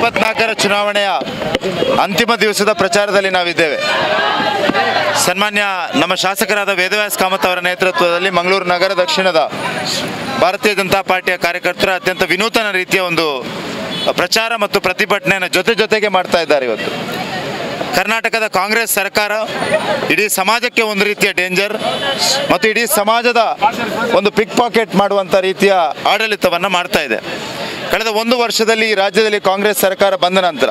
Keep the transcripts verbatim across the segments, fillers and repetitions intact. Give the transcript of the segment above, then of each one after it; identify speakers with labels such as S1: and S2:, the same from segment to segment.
S1: ಇಪ್ಪತ್ನಾಲ್ಕರ ಚುನಾವಣೆಯ ಅಂತಿಮ ದಿವಸದ ಪ್ರಚಾರದಲ್ಲಿ ನಾವಿದ್ದೇವೆ. ಸನ್ಮಾನ್ಯ ನಮ್ಮ ಶಾಸಕರಾದ ವೇದವ್ಯಾಸ್ ಕಾಮತ್ ಅವರ ನೇತೃತ್ವದಲ್ಲಿ ಮಂಗಳೂರು ನಗರ ದಕ್ಷಿಣದ ಭಾರತೀಯ ಜನತಾ ಪಾರ್ಟಿಯ ಕಾರ್ಯಕರ್ತರ ಅತ್ಯಂತ ವಿನೂತನ ರೀತಿಯ ಒಂದು ಪ್ರಚಾರ ಮತ್ತು ಪ್ರತಿಭಟನೆಯನ್ನು ಜೊತೆ ಜೊತೆಗೆ ಮಾಡ್ತಾ ಇದ್ದಾರೆ. ಇವತ್ತು ಕರ್ನಾಟಕದ ಕಾಂಗ್ರೆಸ್ ಸರ್ಕಾರ ಇಡೀ ಸಮಾಜಕ್ಕೆ ಒಂದು ರೀತಿಯ ಡೇಂಜರ್ ಮತ್ತು ಇಡೀ ಸಮಾಜದ ಒಂದು ಪಿಕ್ ಪಾಕೆಟ್ ಮಾಡುವಂಥ ರೀತಿಯ ಆಡಳಿತವನ್ನು ಮಾಡ್ತಾ ಇದೆ. ಕಳೆದ ಒಂದು ವರ್ಷದಲ್ಲಿ ಈ ರಾಜ್ಯದಲ್ಲಿ ಕಾಂಗ್ರೆಸ್ ಸರ್ಕಾರ ಬಂದ ನಂತರ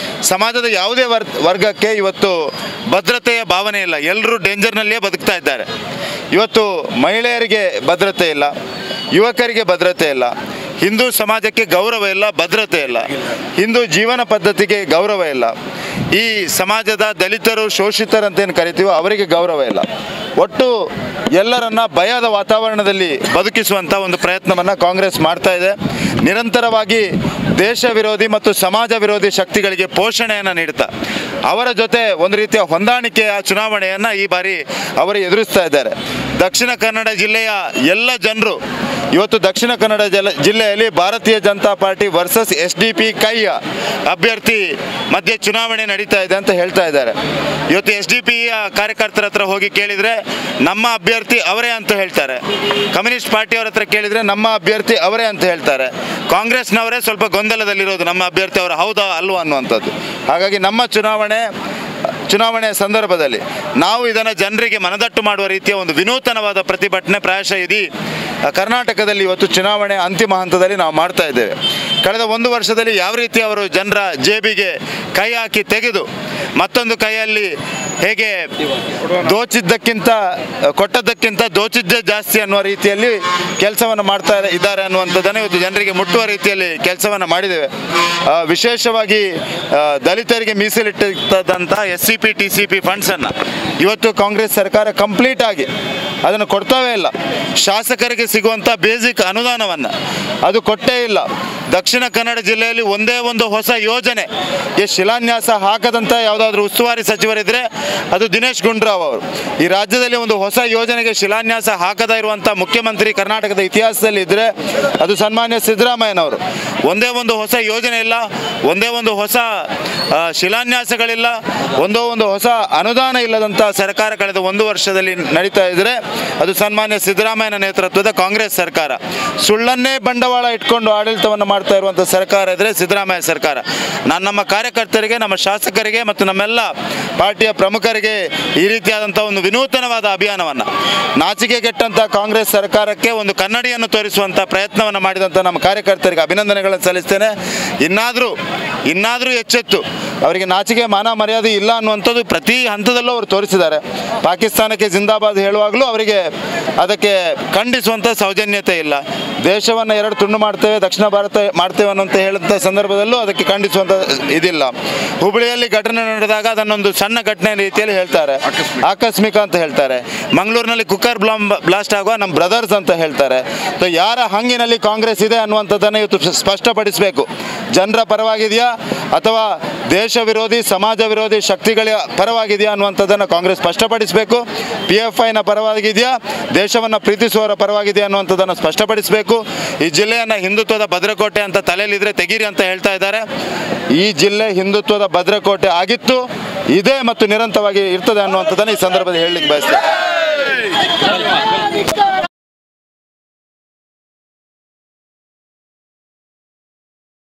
S1: ಸಮಾಜದ ಯಾವುದೇ ವರ್ ವರ್ಗಕ್ಕೆ ಇವತ್ತು ಭದ್ರತೆಯ ಭಾವನೆ ಇಲ್ಲ. ಎಲ್ಲರೂ ಡೇಂಜರ್ನಲ್ಲಿಯೇ ಬದುಕ್ತಾ ಇದ್ದಾರೆ. ಇವತ್ತು ಮಹಿಳೆಯರಿಗೆ ಭದ್ರತೆ ಇಲ್ಲ, ಯುವಕರಿಗೆ ಭದ್ರತೆ ಇಲ್ಲ, ಹಿಂದೂ ಸಮಾಜಕ್ಕೆ ಗೌರವ ಇಲ್ಲ, ಭದ್ರತೆ ಇಲ್ಲ, ಹಿಂದೂ ಜೀವನ ಪದ್ಧತಿಗೆ ಗೌರವ ಇಲ್ಲ, ಈ ಸಮಾಜದ ದಲಿತರು ಶೋಷಿತರಂತೇನು ಕರಿತೀವೋ ಅವರಿಗೆ ಗೌರವ ಇಲ್ಲ. ಒಟ್ಟು ಎಲ್ಲರನ್ನ ಭಯದ ವಾತಾವರಣದಲ್ಲಿ ಬದುಕಿಸುವಂಥ ಒಂದು ಪ್ರಯತ್ನವನ್ನು ಕಾಂಗ್ರೆಸ್ ಮಾಡ್ತಾ ಇದೆ. ನಿರಂತರವಾಗಿ ದೇಶ ವಿರೋಧಿ ಮತ್ತು ಸಮಾಜ ವಿರೋಧಿ ಶಕ್ತಿಗಳಿಗೆ ಪೋಷಣೆಯನ್ನು ನೀಡ್ತಾ ಅವರ ಜೊತೆ ಒಂದು ರೀತಿಯ ಹೊಂದಾಣಿಕೆಯ ಚುನಾವಣೆಯನ್ನು ಈ ಬಾರಿ ಅವರು ಎದುರಿಸ್ತಾ ಇದ್ದಾರೆ. ದಕ್ಷಿಣ ಕನ್ನಡ ಜಿಲ್ಲೆಯ ಎಲ್ಲ ಜನರು ಇವತ್ತು ದಕ್ಷಿಣ ಕನ್ನಡ ಜಲ ಜಿಲ್ಲೆಯಲ್ಲಿ Bharatiya Janata Party versus S D P ಕೈಯ ಅಭ್ಯರ್ಥಿ ಮಧ್ಯೆ ಚುನಾವಣೆ ನಡೀತಾ ಇದೆ ಅಂತ ಹೇಳ್ತಾ ಇದ್ದಾರೆ. ಇವತ್ತು ಎಸ್ ಡಿ ಪಿಯ ಕಾರ್ಯಕರ್ತರ ಹತ್ರ ಹೋಗಿ ಕೇಳಿದರೆ ನಮ್ಮ ಅಭ್ಯರ್ಥಿ ಅವರೇ ಅಂತ ಹೇಳ್ತಾರೆ. ಕಮ್ಯುನಿಸ್ಟ್ ಪಾರ್ಟಿಯವರ ಹತ್ರ ಕೇಳಿದರೆ ನಮ್ಮ ಅಭ್ಯರ್ಥಿ ಅವರೇ ಅಂತ ಹೇಳ್ತಾರೆ. ಕಾಂಗ್ರೆಸ್ನವರೇ ಸ್ವಲ್ಪ ಗೊಂದಲದಲ್ಲಿರೋದು ನಮ್ಮ ಅಭ್ಯರ್ಥಿ ಅವರು ಹೌದಾ ಅಲ್ವಾ ಅನ್ನುವಂಥದ್ದು. ಹಾಗಾಗಿ ನಮ್ಮ ಚುನಾವಣೆ ಚುನಾವಣೆಯ ಸಂದರ್ಭದಲ್ಲಿ ನಾವು ಇದನ್ನು ಜನರಿಗೆ ಮನದಟ್ಟು ಮಾಡುವ ರೀತಿಯ ಒಂದು ವಿನೂತನವಾದ ಪ್ರತಿಭಟನೆ ಪ್ರಾಯಶಃ ಇಡೀ ಕರ್ನಾಟಕದಲ್ಲಿ ಇವತ್ತು ಚುನಾವಣೆ ಅಂತಿಮ ಹಂತದಲ್ಲಿ ನಾವು ಮಾಡ್ತಾ ಇದ್ದೇವೆ. ಕಳೆದ ಒಂದು ವರ್ಷದಲ್ಲಿ ಯಾವ ರೀತಿ ಅವರು ಜನರ ಜೇಬಿಗೆ ಕೈ ಹಾಕಿ ತೆಗೆದು ಮತ್ತೊಂದು ಕೈಯಲ್ಲಿ ಹೇಗೆ ದೋಚಿದ್ದಕ್ಕಿಂತ ಕೊಟ್ಟದ್ದಕ್ಕಿಂತ ದೋಚಿದ್ದೇ ಜಾಸ್ತಿ ಅನ್ನುವ ರೀತಿಯಲ್ಲಿ ಕೆಲಸವನ್ನು ಮಾಡ್ತಾ ಇದ್ದಾರೆ ಅನ್ನುವಂಥದ್ದನ್ನು ಇವತ್ತು ಜನರಿಗೆ ಮುಟ್ಟುವ ರೀತಿಯಲ್ಲಿ ಕೆಲಸವನ್ನು ಮಾಡಿದ್ದೇವೆ. ವಿಶೇಷವಾಗಿ ದಲಿತರಿಗೆ ಮೀಸಲಿಟ್ಟಿದ್ದಂಥ S C P T C P ಫಂಡ್ಸನ್ನು ಇವತ್ತು ಕಾಂಗ್ರೆಸ್ ಸರ್ಕಾರ ಕಂಪ್ಲೀಟ್ ಆಗಿ ಅದನ್ನು ಕೊಡ್ತಾವೇ ಇಲ್ಲ. ಶಾಸಕರಿಗೆ ಸಿಗುವಂಥ ಬೇಸಿಕ್ ಅನುದಾನವನ್ನು ಅದು ಕೊಟ್ಟೇ ಇಲ್ಲ. ದಕ್ಷಿಣ ಕನ್ನಡ ಜಿಲ್ಲೆಯಲ್ಲಿ ಒಂದೇ ಒಂದು ಹೊಸ ಯೋಜನೆಗೆ ಶಿಲಾನ್ಯಾಸ ಹಾಕದಂಥ ಯಾವುದಾದ್ರೂ ಉಸ್ತುವಾರಿ ಸಚಿವರಿದ್ದರೆ ಅದು ದಿನೇಶ್ ಗುಂಡೂರಾವ್ ಅವರು. ಈ ರಾಜ್ಯದಲ್ಲಿ ಒಂದು ಹೊಸ ಯೋಜನೆಗೆ ಶಿಲಾನ್ಯಾಸ ಹಾಕದ ಇರುವಂಥ ಮುಖ್ಯಮಂತ್ರಿ ಕರ್ನಾಟಕದ ಇತಿಹಾಸದಲ್ಲಿ ಇದ್ದರೆ ಅದು ಸನ್ಮಾನ್ಯ ಸಿದ್ದರಾಮಯ್ಯನವರು. ಒಂದೇ ಒಂದು ಹೊಸ ಯೋಜನೆ ಇಲ್ಲ, ಒಂದೇ ಒಂದು ಹೊಸ ಶಿಲಾನ್ಯಾಸಗಳಿಲ್ಲ, ಒಂದೋ ಒಂದು ಹೊಸ ಅನುದಾನ ಇಲ್ಲದಂಥ ಸರ್ಕಾರ ಕಳೆದ ಒಂದು ವರ್ಷದಲ್ಲಿ ನಡೀತಾ ಇದ್ದರೆ ಅದು ಸನ್ಮಾನ್ಯ ಸಿದ್ದರಾಮಯ್ಯನ ನೇತೃತ್ವದ ಕಾಂಗ್ರೆಸ್ ಸರ್ಕಾರ. ಸುಳ್ಳನ್ನೇ ಬಂಡವಾಳ ಇಟ್ಕೊಂಡು ಆಡಳಿತವನ್ನು ಮಾಡ್ತಾ ಇರುವಂಥ ಸರ್ಕಾರ ಇದ್ದರೆ ಸಿದ್ದರಾಮಯ್ಯ ಸರ್ಕಾರ. ನಾನು ನಮ್ಮ ಕಾರ್ಯಕರ್ತರಿಗೆ, ನಮ್ಮ ಶಾಸಕರಿಗೆ ಮತ್ತು ನಮ್ಮೆಲ್ಲ ಪಾರ್ಟಿಯ ಪ್ರಮುಖರಿಗೆ ಈ ರೀತಿಯಾದಂಥ ಒಂದು ವಿನೂತನವಾದ ಅಭಿಯಾನವನ್ನು ನಾಚಿಕೆಗೆಟ್ಟಂಥ ಕಾಂಗ್ರೆಸ್ ಸರ್ಕಾರಕ್ಕೆ ಒಂದು ಕನ್ನಡಿಯನ್ನು ತೋರಿಸುವಂಥ ಪ್ರಯತ್ನವನ್ನು ಮಾಡಿದಂಥ ನಮ್ಮ ಕಾರ್ಯಕರ್ತರಿಗೆ ಅಭಿನಂದನೆಗಳನ್ನು ಸಲ್ಲಿಸ್ತೇನೆ. ಇನ್ನಾದರೂ ಇನ್ನಾದರೂ ಎಚ್ಚೆತ್ತು ಅವರಿಗೆ ನಾಚಿಕೆ ಮಾನ ಮರ್ಯಾದೆ ಇಲ್ಲ ಅನ್ನುವಂಥದ್ದು ಪ್ರತಿ ಹಂತದಲ್ಲೂ ಅವರು ತೋರಿಸಿದ್ದಾರೆ. ಪಾಕಿಸ್ತಾನಕ್ಕೆ ಜಿಂದಾಬಾದ್ ಹೇಳುವಾಗಲೂ ಅವರಿಗೆ ಅದಕ್ಕೆ ಖಂಡಿಸುವಂಥ ಸೌಜನ್ಯತೆ ಇಲ್ಲ. ದೇಶವನ್ನು ಎರಡು ತುಂಡು ಮಾಡ್ತೇವೆ, ದಕ್ಷಿಣ ಭಾರತ ಮಾಡ್ತೇವೆ ಅನ್ನುವಂಥ ಹೇಳಂಥ ಸಂದರ್ಭದಲ್ಲೂ ಅದಕ್ಕೆ ಖಂಡಿಸುವಂಥ ಇದಿಲ್ಲ. ಹುಬ್ಬಳ್ಳಿಯಲ್ಲಿ ಘಟನೆ ನಡೆದಾಗ ಅದನ್ನೊಂದು ಸಣ್ಣ ಘಟನೆ ರೀತಿಯಲ್ಲಿ ಹೇಳ್ತಾರೆ, ಆಕಸ್ಮಿಕ ಅಂತ ಹೇಳ್ತಾರೆ. ಮಂಗಳೂರಿನಲ್ಲಿ ಕುಕ್ಕರ್ ಬಾಂಬ್ ಬ್ಲಾಸ್ಟ್ ಆಗುವ ನಮ್ಮ ಬ್ರದರ್ಸ್ ಅಂತ ಹೇಳ್ತಾರೆ. ಸೊ ಯಾರ ಹಂಗಿನಲ್ಲಿ ಕಾಂಗ್ರೆಸ್ ಇದೆ ಅನ್ನುವಂಥದ್ದನ್ನು ಇವತ್ತು ಸ್ಪಷ್ಟಪಡಿಸಬೇಕು. ಜನರ ಪರವಾಗಿದೆಯಾ ಅಥವಾ ದೇಶ ವಿರೋಧಿ ಸಮಾಜ ವಿರೋಧಿ ಶಕ್ತಿಗಳ ಪರವಾಗಿದೆಯಾ ಅನ್ನುವಂಥದ್ದನ್ನು ಕಾಂಗ್ರೆಸ್ ಸ್ಪಷ್ಟಪಡಿಸಬೇಕು. ಪಿ ಎಫ್ ಐನ ಪರವಾಗಿದೆಯಾ, ದೇಶವನ್ನು ಪ್ರೀತಿಸುವವರ ಪರವಾಗಿದೆಯಾ ಅನ್ನುವಂಥದ್ದನ್ನು ಸ್ಪಷ್ಟಪಡಿಸಬೇಕು. ಈ ಜಿಲ್ಲೆಯನ್ನು ಹಿಂದುತ್ವದ ಭದ್ರಕೋಟೆ ಅಂತ ತಲೆಯಲ್ಲಿದ್ದರೆ ತೆಗೀರಿ ಅಂತ ಹೇಳ್ತಾ ಇದ್ದಾರೆ. ಈ ಜಿಲ್ಲೆ ಹಿಂದುತ್ವದ ಭದ್ರಕೋಟೆ ಆಗಿತ್ತು, ಇದೆ ಮತ್ತು ನಿರಂತರವಾಗಿ ಇರ್ತದೆ ಅನ್ನುವಂಥದ್ದನ್ನು ಈ ಸಂದರ್ಭದಲ್ಲಿ ಹೇಳಲಿಕ್ಕೆ ಬಯಸ್ತೇನೆ.